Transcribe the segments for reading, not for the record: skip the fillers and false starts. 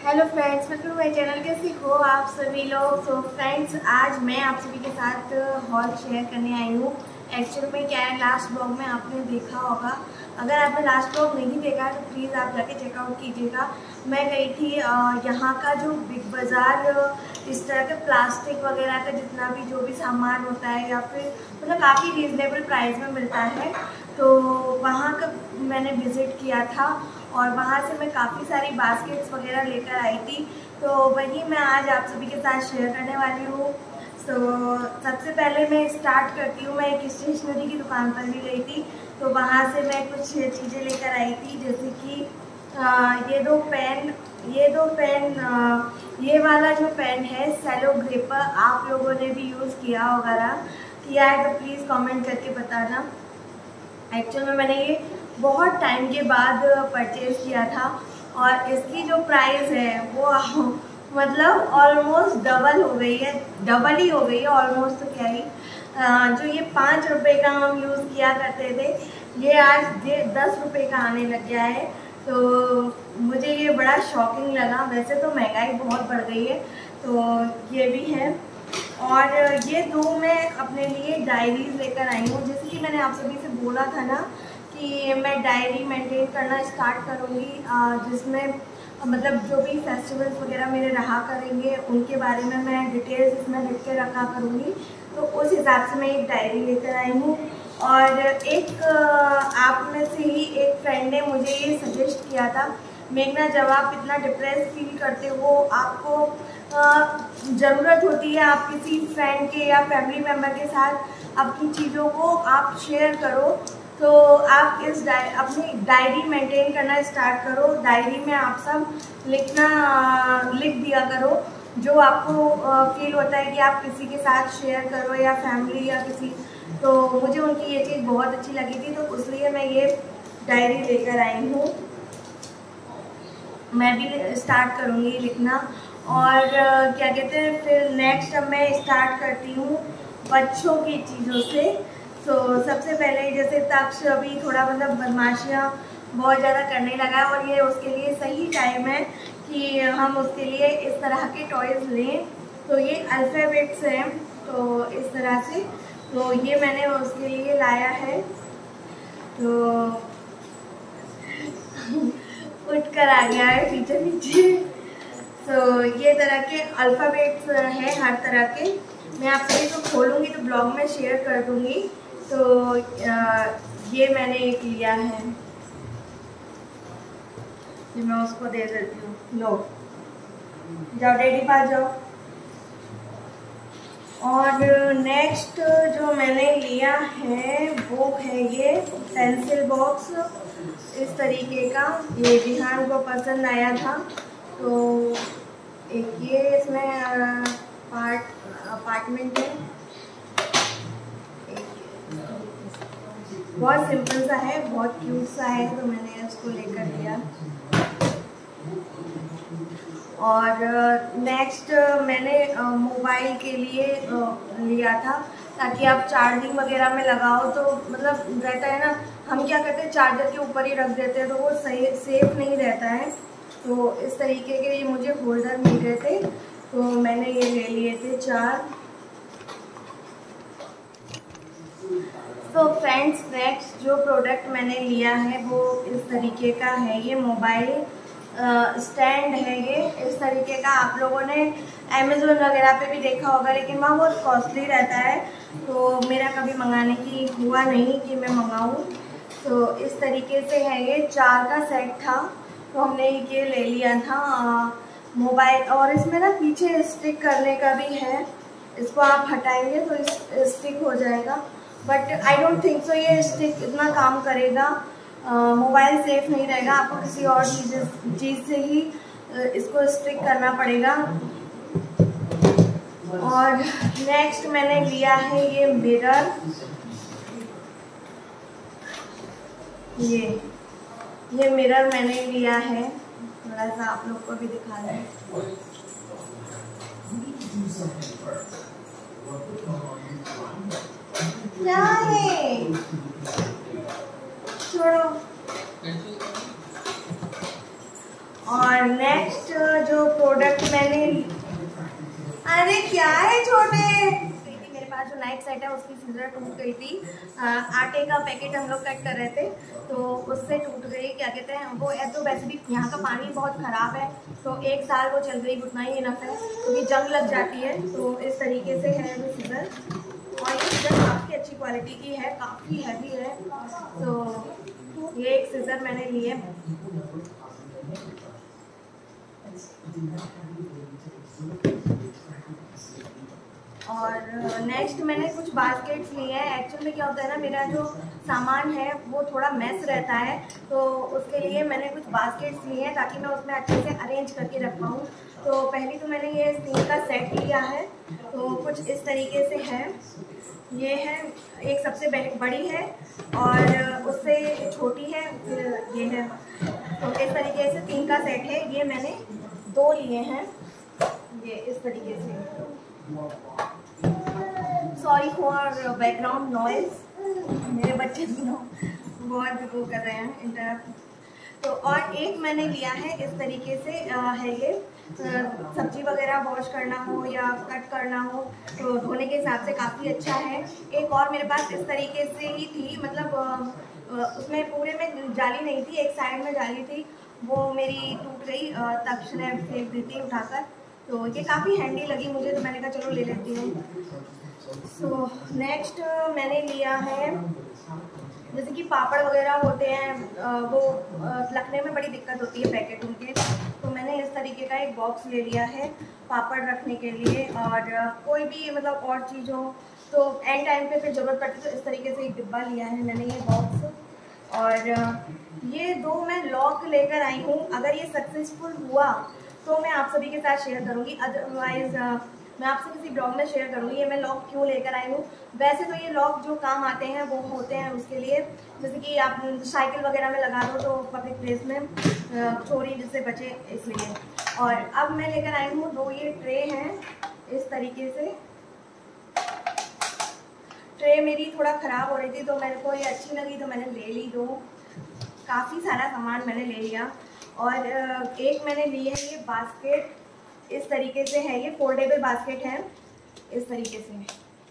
Hello friends, welcome to my channel. कैसे हो आप सभी लोग। सो फ्रेंड्स, आज मैं आप सभी के साथ हॉल शेयर करने आई हूँ। एक्चुअल में क्या है, लास्ट ब्लॉग में आपने देखा होगा। अगर आपने लास्ट ब्लॉग नहीं देखा है तो प्लीज़ आप जाके चेकआउट कीजिएगा। मैं गई थी यहाँ का जो बिग बाज़ार, इस तरह के प्लास्टिक वगैरह का जितना भी जो भी सामान होता है या फिर मतलब काफ़ी रीज़नेबल प्राइस में मिलता है, तो वहाँ का मैंने विज़िट किया था और वहाँ से मैं काफ़ी सारी बास्केट्स वगैरह लेकर आई थी। तो वही मैं आज आप सभी के साथ शेयर करने वाली हूँ। सबसे पहले मैं स्टार्ट करती हूँ। मैं एक स्टेशनरी की दुकान पर भी गई थी, तो वहाँ से मैं कुछ चीज़ें लेकर आई थी, जैसे कि ये दो पेन। ये वाला जो पेन है सेलो ग्रिपर, आप लोगों ने भी यूज़ किया है तो प्लीज़ कमेंट करके बताना। एक्चुअल में मैंने ये बहुत टाइम के बाद परचेज़ किया था और इसकी जो प्राइस है वो मतलब ऑलमोस्ट डबल ही हो गई है ऑलमोस्ट। तो क्या ही जो ये 5 रुपये का हम यूज़ किया करते थे, ये आज 10 रुपये का आने लग गया है। तो मुझे ये बड़ा शॉकिंग लगा। वैसे तो महंगाई बहुत बढ़ गई है, तो ये भी है। और ये दो मैं अपने लिए डायरीज लेकर आई हूँ। जैसे कि मैंने आप सभी से बोला था ना कि मैं डायरी मेंटेन करना स्टार्ट करूँगी, जिसमें मतलब जो भी फेस्टिवल्स वगैरह मेरे रहा करेंगे उनके बारे में मैं डिटेल्स इसमें लिख के रखा करूँगी। तो उस हिसाब से मैं एक डायरी लेकर आई हूँ। और एक आप में से ही एक फ्रेंड ने मुझे ये सजेस्ट किया था, मेघना, जब आप इतना डिप्रेस फील करते हो, आपको ज़रूरत होती है आप किसी फ्रेंड के या फैमिली मेम्बर के साथ अपनी चीज़ों को आप शेयर करो, तो आप अपनी डायरी मेंटेन करना स्टार्ट करो। डायरी में आप सब लिख दिया करो जो आपको फील होता है कि आप किसी के साथ शेयर करो या फैमिली या किसी। तो मुझे उनकी ये चीज़ बहुत अच्छी लगी थी, तो इसलिए मैं ये डायरी लेकर आई हूँ। मैं भी स्टार्ट करूँगी लिखना। और क्या कहते हैं, फिर नेक्स्ट अब मैं स्टार्ट करती हूँ बच्चों की चीज़ों से। तो सबसे पहले जैसे तक्ष अभी थोड़ा मतलब बदमाशियाँ बहुत ज़्यादा करने लगा है और ये उसके लिए सही टाइम है कि हम उसके लिए इस तरह के टॉयज़ लें। तो ये अल्फ़ाबेट्स हैं, तो इस तरह से तो ये मैंने उसके लिए लाया है। तो उठ कर आ गया है पीछे पीछे। तो ये तरह के अल्फ़ाबेट्स हैं हर तरह के। मैं आप सभी को खोलूँगी तो ब्लॉग में शेयर कर दूँगी। तो ये मैंने एक लिया है, ये मैं उसको दे देती हूँ। लो जाओ, डैडी पास जाओ। और नेक्स्ट जो मैंने लिया है वो है ये पेंसिल बॉक्स, इस तरीके का। ये विहान को पसंद आया था, तो एक ये इसमें अपार्टमेंट है। बहुत सिंपल सा है, बहुत क्यूट सा है, तो मैंने उसको लेकर दिया। और नेक्स्ट मैंने मोबाइल के लिए लिया था, ताकि आप चार्जिंग वगैरह में लगाओ तो मतलब रहता है ना। हम क्या करते हैं, चार्जर के ऊपर ही रख देते हैं, तो वो सही सेफ नहीं रहता है। तो इस तरीके के ये मुझे होल्डर मिल गए थे, तो मैंने ये ले लिए थे 4। तो फ्रेंड्स, नेक्स्ट जो प्रोडक्ट मैंने लिया है वो इस तरीके का है। ये मोबाइल स्टैंड है। ये इस तरीके का आप लोगों ने अमेज़ोन वगैरह पे भी देखा होगा, लेकिन वहाँ बहुत कॉस्टली रहता है, तो मेरा कभी मंगाने की हुआ नहीं कि मैं मंगाऊँ। तो इस तरीके से है, ये 4 का सेट था, तो हमने ये ले लिया था मोबाइल। और इसमें ना पीछे स्टिक करने का भी है, इसको आप हटाएंगे तो स्टिक हो जाएगा, but I don't think so ये स्टिक इतना काम करेगा। मोबाइल सेफ नहीं रहेगा, आपको किसी और चीज़ से ही इसको स्टिक करना पड़ेगा। और नेक्स्ट मैंने लिया है ये मिरर। ये मिरर मैंने लिया है, थोड़ा सा आप लोग को भी दिखा दें। क्या है, छोड़ो। और नेक्स्ट जो प्रोडक्ट मैंने, अरे क्या है छोटे, मेरे पास जो नाइट सेट है उसकी सीजर टूट गई थी। आटे का पैकेट हम लोग कट कर रहे थे तो उससे टूट गई। क्या कहते हैं वो, तो वैसे भी यहाँ का पानी बहुत ख़राब है तो 1 साल वो चल गई, उतना ही इनफ है क्योंकि जंग लग जाती है। तो इस तरीके से है वो सीजर, और ये सीजर काफ़ी अच्छी क्वालिटी की है, काफ़ी हैवी है। तो ये एक सीजर मैंने लिए। और नेक्स्ट मैंने कुछ बास्केट्स लिए हैं। एक्चुअल में क्या होता है ना, मेरा जो सामान है वो थोड़ा मेस रहता है तो उसके लिए मैंने कुछ बास्केट्स लिए हैं ताकि मैं उसमें अच्छे से अरेंज करके रख पाऊँ। तो पहली तो मैंने ये स्टील का सेट लिया है, तो कुछ इस तरीके से है। ये है, एक सबसे बड़ी है और उससे छोटी है, फिर ये है। तो इस तरीके से 3 का सेट है। ये मैंने 2 लिए हैं, ये इस तरीके से। सॉरी फॉर बैकग्राउंड नॉइज, मेरे बच्चे भी बहुत वो कर रहे हैं इंटरप्ट। तो और एक मैंने लिया है इस तरीके से, है ये सब्जी वगैरह वॉश करना हो या कट करना हो तो धोने के हिसाब से काफ़ी अच्छा है। एक और मेरे पास इस तरीके से ही थी, मतलब उसमें पूरे में जाली नहीं थी, एक साइड में जाली थी, वो मेरी टूट गई, तक्ष ने फेंक दी थी उठाकर। तो ये काफ़ी हैंडी लगी मुझे तो मैंने कहा चलो ले लेती हूँ। सो नेक्स्ट मैंने लिया है, जैसे कि पापड़ वगैरह होते हैं वो रखने में बड़ी दिक्कत होती है पैकेट उनके, तो मैंने इस तरीके का एक बॉक्स ले लिया है पापड़ रखने के लिए। और कोई भी मतलब और चीज़ हो तो एंड टाइम पे फिर ज़रूरत पड़ती है, तो इस तरीके से एक डिब्बा लिया है मैंने ये बॉक्स। और ये 2 मैं लॉक लेकर आई हूँ। अगर ये सक्सेसफुल हुआ तो मैं आप सभी के साथ शेयर करूँगी, अदरवाइज़ मैं आपसे किसी ब्लॉग में शेयर करूँगी ये मैं लॉक क्यों लेकर आई हूँ। वैसे तो ये लॉक जो काम आते हैं वो होते हैं उसके लिए, जैसे कि आप साइकिल वगैरह में लगा दो तो पब्लिक प्लेस में चोरी जिससे बचे, इसलिए। और अब मैं लेकर आई हूँ 2 ये ट्रे हैं इस तरीके से। ट्रे मेरी थोड़ा ख़राब हो रही थी तो मेरे को ये अच्छी लगी तो मैंने ले ली 2। काफ़ी सारा सामान मैंने ले लिया। और एक मैंने ली है ये बास्केट, इस तरीके से है, ये फोल्डेबल बास्केट है इस तरीके से,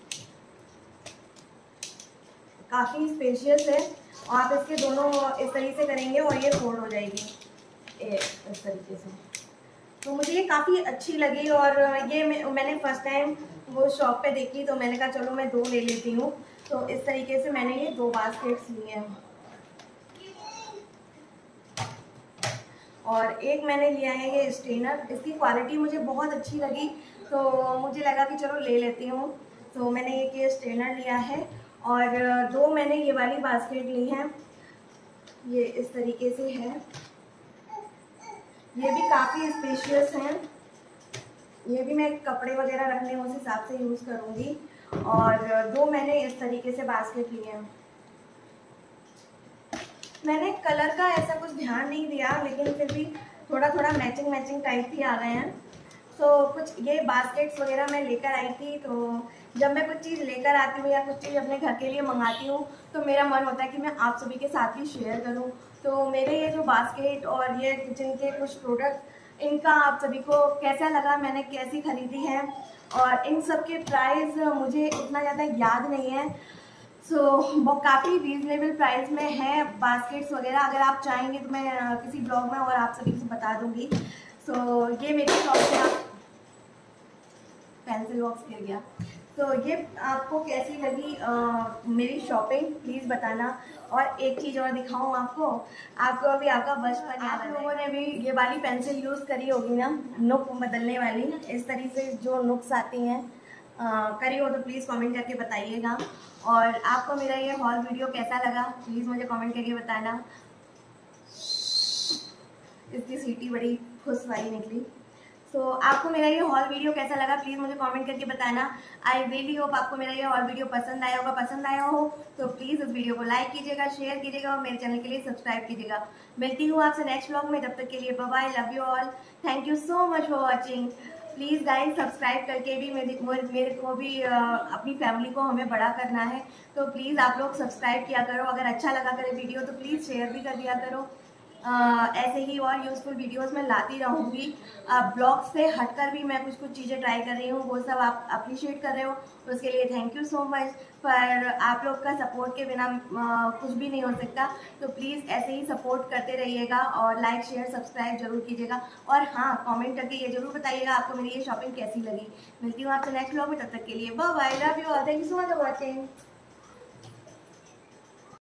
काफ़ी स्पेशियस है। और आप इसके दोनों इस तरीके से करेंगे और ये फोल्ड हो जाएगी इस तरीके से। तो मुझे ये काफ़ी अच्छी लगी और ये मैंने फर्स्ट टाइम वो शॉप पे देखी तो मैंने कहा चलो मैं 2 ले लेती हूँ। तो इस तरीके से मैंने ये 2 बास्केट्स लिए हैं। और एक मैंने लिया है ये स्ट्रेनर, इसकी क्वालिटी मुझे बहुत अच्छी लगी तो मुझे लगा कि चलो ले लेती हूँ। तो मैंने ये स्ट्रेनर लिया है। और 2 मैंने ये वाली बास्केट ली हैं, ये इस तरीके से है, ये भी काफ़ी स्पेशियस हैं। ये भी मैं कपड़े वगैरह रखने उस हिसाब से यूज़ करूँगी। और 2 मैंने इस तरीके से बास्केट लिए हैं। मैंने कलर का ऐसा कुछ ध्यान नहीं दिया लेकिन फिर भी थोड़ा थोड़ा मैचिंग टाइप भी आ गए हैं। तो कुछ ये बास्केट्स वगैरह मैं लेकर आई थी, तो जब मैं कुछ चीज़ लेकर आती हूँ या कुछ चीज़ अपने घर के लिए मंगाती हूँ तो मेरा मन होता है कि मैं आप सभी के साथ भी शेयर करूँ। तो मेरे ये जो बास्केट और ये किचन के कुछ प्रोडक्ट, इनका आप सभी को कैसा लगा, मैंने कैसी ख़रीदी है, और इन सब के प्राइस मुझे इतना ज़्यादा याद नहीं है। सो वो काफ़ी रीज़नेबल प्राइस में है बास्केट्स वगैरह। अगर आप चाहेंगे तो मैं किसी ब्लॉग में और आप सभी को बता दूंगी। सो ये मेरी शॉप से, आप पेंसिल बॉक्स गिर गया। तो ये आपको कैसी लगी मेरी शॉपिंग, प्लीज़ बताना। और एक चीज़ और दिखाऊं आपको अभी आपका बचपन, आप लोगों ने भी ये वाली पेंसिल यूज़ करी होगी ना, नुक बदलने वाली, इस तरीके से जो नुक्स आती हैं, करी हो तो प्लीज़ कमेंट करके बताइएगा। और आपको मेरा ये हॉल वीडियो कैसा लगा प्लीज़ मुझे कमेंट करके बताना। इसकी सीटी बड़ी खुश वाली निकली। सो आपको मेरा ये हॉल वीडियो कैसा लगा प्लीज़ मुझे कमेंट करके बताना। आई रियली होप आपको मेरा ये हॉल वीडियो पसंद आया होगा। पसंद आया हो तो प्लीज़ इस वीडियो को लाइक कीजिएगा, शेयर कीजिएगा और मेरे चैनल के लिए सब्सक्राइब कीजिएगा। मिलती हूँ आपसे नेक्स्ट व्लॉग में, तब तक के लिए bye bye, love you all, thank you so much for watching. Please guys subscribe करके भी मेरे को भी अपनी फैमिली को हमें बड़ा करना है, तो प्लीज़ आप लोग सब्सक्राइब किया करो। अगर अच्छा लगा करे वीडियो तो प्लीज़ शेयर भी कर दिया करो। ऐसे ही और यूज़फुल वीडियोस मैं लाती रहूँगी। ब्लॉग से हटकर भी मैं कुछ कुछ चीज़ें ट्राई कर रही हूँ, वो सब आप अप्रिशिएट कर रहे हो, उसके लिए थैंक यू सो मच। पर आप लोग का सपोर्ट के बिना कुछ भी नहीं हो सकता, तो प्लीज़ ऐसे ही सपोर्ट करते रहिएगा और लाइक शेयर सब्सक्राइब जरूर कीजिएगा। और हाँ, कमेंट करके ये जरूर बताइएगा आपको मेरी ये शॉपिंग कैसी लगी। मिलती हूँ आपसे नेक्स्ट ब्लॉग में, तब तक के लिए bye bye, love you all, thank you so much for watching.